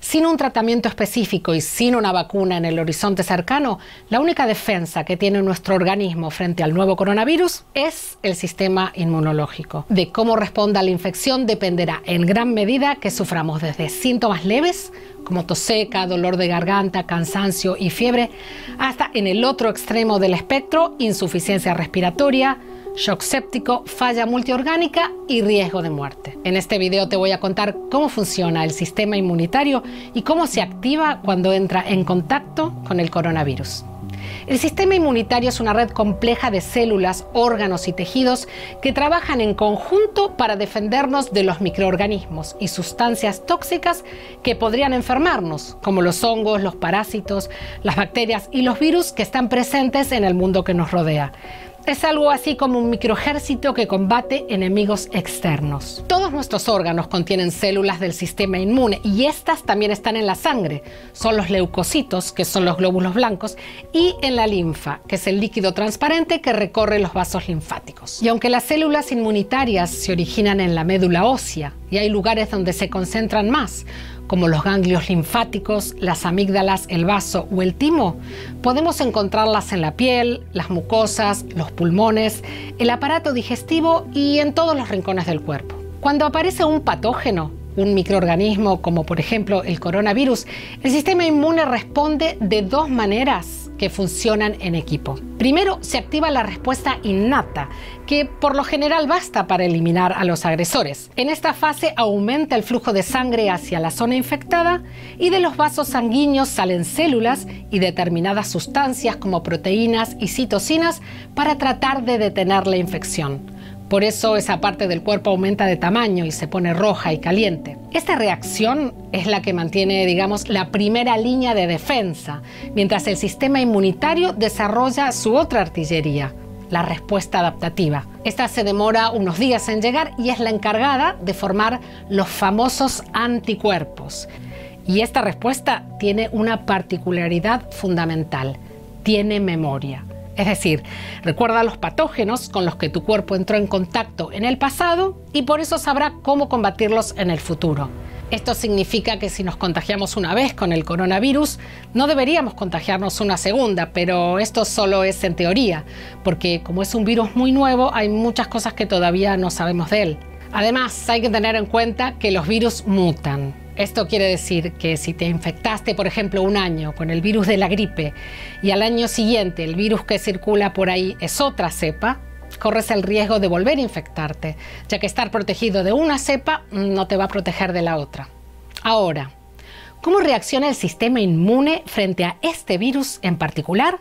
Sin un tratamiento específico y sin una vacuna en el horizonte cercano, la única defensa que tiene nuestro organismo frente al nuevo coronavirus es el sistema inmunológico. De cómo responda a la infección dependerá en gran medida que suframos desde síntomas leves, como tos seca, dolor de garganta, cansancio y fiebre, hasta en el otro extremo del espectro, insuficiencia respiratoria, shock séptico, falla multiorgánica y riesgo de muerte. En este video te voy a contar cómo funciona el sistema inmunitario y cómo se activa cuando entra en contacto con el coronavirus. El sistema inmunitario es una red compleja de células, órganos y tejidos que trabajan en conjunto para defendernos de los microorganismos y sustancias tóxicas que podrían enfermarnos, como los hongos, los parásitos, las bacterias y los virus que están presentes en el mundo que nos rodea. Es algo así como un microejército que combate enemigos externos. Todos nuestros órganos contienen células del sistema inmune y estas también están en la sangre. Son los leucocitos, que son los glóbulos blancos, y en la linfa, que es el líquido transparente que recorre los vasos linfáticos. Y aunque las células inmunitarias se originan en la médula ósea y hay lugares donde se concentran más, como los ganglios linfáticos, las amígdalas, el vaso o el timo, podemos encontrarlas en la piel, las mucosas, los pulmones, el aparato digestivo y en todos los rincones del cuerpo. Cuando aparece un patógeno, un microorganismo como por ejemplo el coronavirus, el sistema inmune responde de dos maneras que funcionan en equipo. Primero, se activa la respuesta innata, que por lo general basta para eliminar a los agresores. En esta fase aumenta el flujo de sangre hacia la zona infectada y de los vasos sanguíneos salen células y determinadas sustancias como proteínas y citocinas para tratar de detener la infección. Por eso esa parte del cuerpo aumenta de tamaño y se pone roja y caliente. Esta reacción es la que mantiene, digamos, la primera línea de defensa, mientras el sistema inmunitario desarrolla su otra artillería, la respuesta adaptativa. Esta se demora unos días en llegar y es la encargada de formar los famosos anticuerpos. Y esta respuesta tiene una particularidad fundamental: tiene memoria. Es decir, recuerda los patógenos con los que tu cuerpo entró en contacto en el pasado y por eso sabrá cómo combatirlos en el futuro. Esto significa que si nos contagiamos una vez con el coronavirus, no deberíamos contagiarnos una segunda, pero esto solo es en teoría, porque como es un virus muy nuevo, hay muchas cosas que todavía no sabemos de él. Además, hay que tener en cuenta que los virus mutan. Esto quiere decir que si te infectaste, por ejemplo, un año con el virus de la gripe y al año siguiente el virus que circula por ahí es otra cepa, corres el riesgo de volver a infectarte, ya que estar protegido de una cepa no te va a proteger de la otra. Ahora, ¿cómo reacciona el sistema inmune frente a este virus en particular?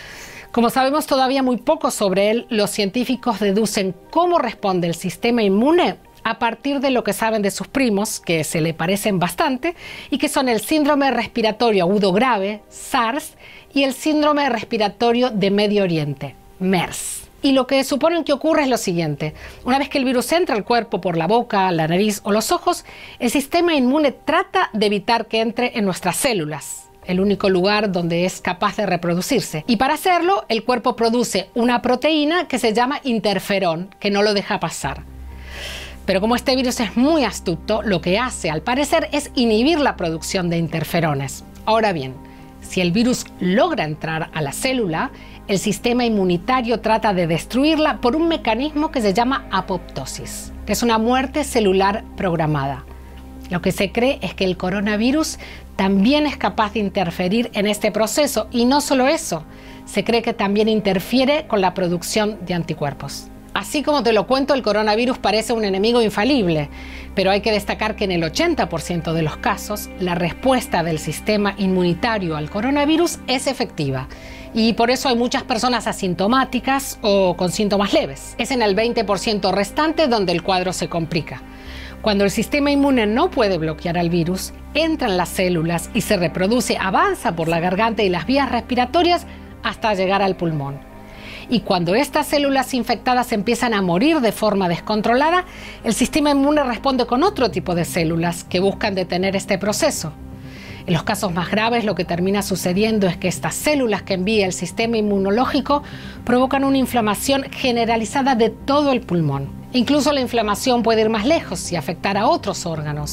Como sabemos todavía muy poco sobre él, los científicos deducen cómo responde el sistema inmune a partir de lo que saben de sus primos, que se le parecen bastante, y que son el síndrome respiratorio agudo grave, SARS, y el síndrome respiratorio de Medio Oriente, MERS. Y lo que suponen que ocurre es lo siguiente: una vez que el virus entra al cuerpo por la boca, la nariz o los ojos, el sistema inmune trata de evitar que entre en nuestras células, el único lugar donde es capaz de reproducirse. Y para hacerlo, el cuerpo produce una proteína que se llama interferón, que no lo deja pasar. Pero como este virus es muy astuto, lo que hace, al parecer, es inhibir la producción de interferones. Ahora bien, si el virus logra entrar a la célula, el sistema inmunitario trata de destruirla por un mecanismo que se llama apoptosis, que es una muerte celular programada. Lo que se cree es que el coronavirus también es capaz de interferir en este proceso, y no solo eso, se cree que también interfiere con la producción de anticuerpos. Así como te lo cuento, el coronavirus parece un enemigo infalible, pero hay que destacar que en el 80% de los casos, la respuesta del sistema inmunitario al coronavirus es efectiva. Y por eso hay muchas personas asintomáticas o con síntomas leves. Es en el 20% restante donde el cuadro se complica. Cuando el sistema inmune no puede bloquear al virus, entra en las células y se reproduce, avanza por la garganta y las vías respiratorias hasta llegar al pulmón. Y cuando estas células infectadas empiezan a morir de forma descontrolada, el sistema inmune responde con otro tipo de células que buscan detener este proceso. En los casos más graves, lo que termina sucediendo es que estas células que envía el sistema inmunológico provocan una inflamación generalizada de todo el pulmón. Incluso la inflamación puede ir más lejos y afectar a otros órganos.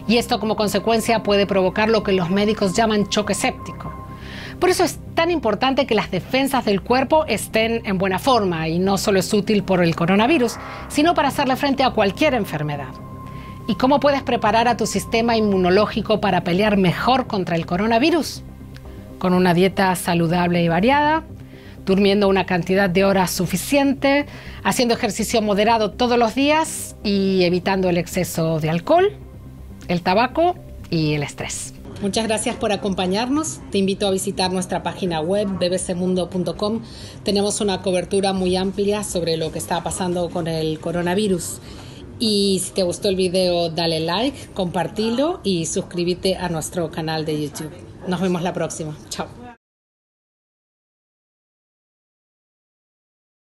Y esto como consecuencia puede provocar lo que los médicos llaman choque séptico. Por eso es tan importante que las defensas del cuerpo estén en buena forma, y no solo es útil por el coronavirus, sino para hacerle frente a cualquier enfermedad. ¿Y cómo puedes preparar a tu sistema inmunológico para pelear mejor contra el coronavirus? Con una dieta saludable y variada, durmiendo una cantidad de horas suficiente, haciendo ejercicio moderado todos los días y evitando el exceso de alcohol, el tabaco y el estrés. Muchas gracias por acompañarnos. Te invito a visitar nuestra página web bbcmundo.com. Tenemos una cobertura muy amplia sobre lo que está pasando con el coronavirus. Y si te gustó el video, dale like, compartilo y suscríbete a nuestro canal de YouTube. Nos vemos la próxima. Chao.